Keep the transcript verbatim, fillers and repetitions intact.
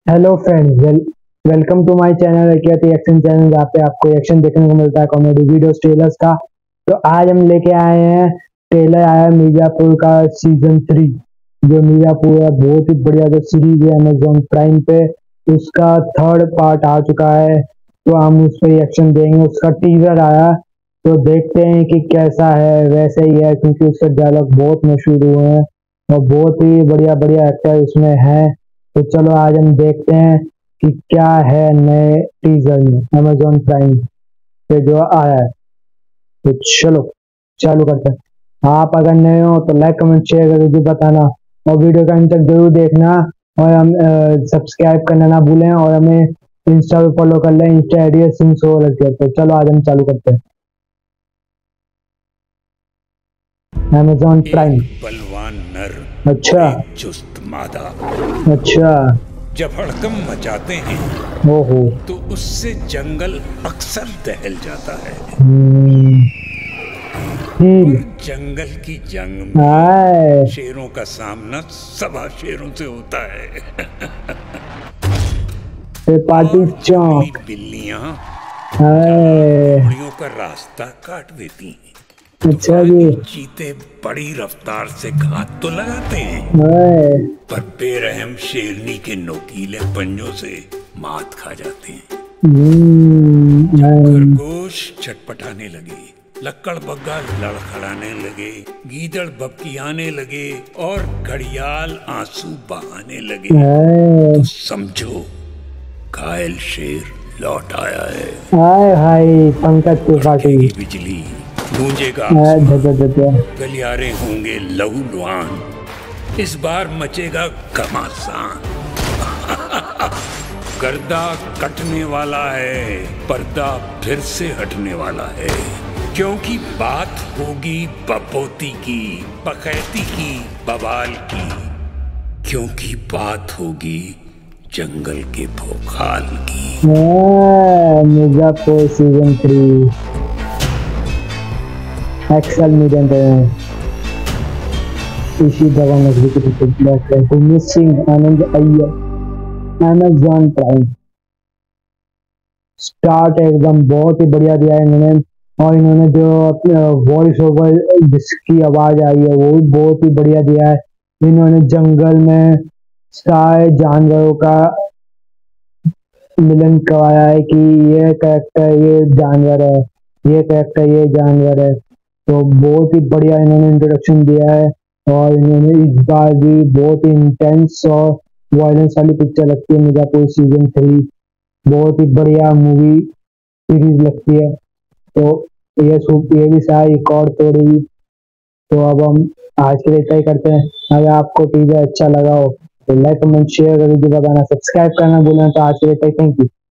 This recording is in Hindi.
Hello friends, well welcome to my channel action channel, जहाँ पे आपको एक्शन देखने को मिलता है, कॉमेडी वीडियोस, ट्रेलर्स का। तो आज हम लेके आए हैं, ट्रेलर आया है मिर्जापुर का सीजन थ्री। जो मिर्जापुर है बहुत ही बढ़िया जो सीरीज है अमेजोन प्राइम पे, उसका थर्ड पार्ट आ चुका है। तो हम उस पर एक्शन देंगे। उसका टीजर आया, तो देखते हैं कि कैसा है। वैसे ही है क्योंकि उसके डायलॉग बहुत मशहूर हुए हैं और बहुत ही बढ़िया बढ़िया एक्टर उसमें है। तो चलो आज हम देखते हैं कि क्या है नए टीजर में अमेजोन प्राइम पे जो आया है। तो चलो चालू करते हैं। आप अगर नए हो तो लाइक कमेंट शेयर करके भी बताना और वीडियो का अंत तक जरूर देखना। और हम सब्सक्राइब करना ना भूलें और हमें इंस्टा पे फॉलो कर लें। इंस्टा आई डी सिंह शो लगती है। तो चलो आज हम चालू करते हैं अमेजोन प्राइम। बलवान नर, अच्छा चुस्त मादा, अच्छा जब हड़कम मचाते हैं ओहो तो उससे जंगल अक्सर दहल जाता है। हम्म, पर जंगल की जंग में हाय शेरों का सामना सवा शेरों से होता है। पे पार्टी और जंगली चौक बिल्लियां हाय। घोड़ियों का रास्ता काट देती हैं। अच्छा जी चीते बड़ी रफ्तार से घात तो लगाते हैं, हाय पर बेरहम शेरनी के नोकीले पंजों से मात खा जाते हैं। हम्म, हाय। खरगोश छटपटाने लगे, लक्कड़ बग्गा लड़खड़ाने लगे, गीदड़ बबकियाने लगे और घड़ियाल आंसू बहाने लगे, हाय तो समझो घायल शेर लौट आया है। हाय हाय पंकज त्रिपाठी की बिजली गूंजेगा, हाय ध ध ध ध। गलियारे होंगे लहूलुहान, इस बार मचेगा घमासान। गर्दा कटने वाला है, पर्दा फिर से हटने वाला है, क्योंकि बात होगी बपोती की, बकैती की, बवाल की, क्योंकि बात होगी जंगल के भोकाल की। Hi, Mirzapur season three excel medium पे इसी दवा executive missing Anand Iyer Amazon Prime. Start एकदम बहुत ही बढ़िया दिया है इन्होंने। और इन्होंने जो वॉइस ओवर जिसकी आवाज आई है वो भी बहुत ही बढ़िया दिया है। इन्होंने जंगल में सारे जानवरों का मिलन करवाया है कि ये कैरेक्टर ये जानवर है, ये कैरेक्टर ये जानवर है। तो बहुत ही बढ़िया इन्होंने इंट्रोडक्शन दिया है। और इन्होंने इस बार भी बहुत ही इंटेंस और वायलेंस वाली पिक्चर लगती है मिर्जापुर सीजन थ्री। बहुत ही बढ़िया मूवी सीरीज लगती है। तो ये ये भी सारा रिकॉर्ड तोड़ेगी। तो अब हम आज के लिए इतना ही करते हैं। अगर आपको टीजर अच्छा लगा हो तो लाइक कमेंट शेयर करके बताना, सब्सक्राइब करना भूलना। तो आज के लिए थैंक यू।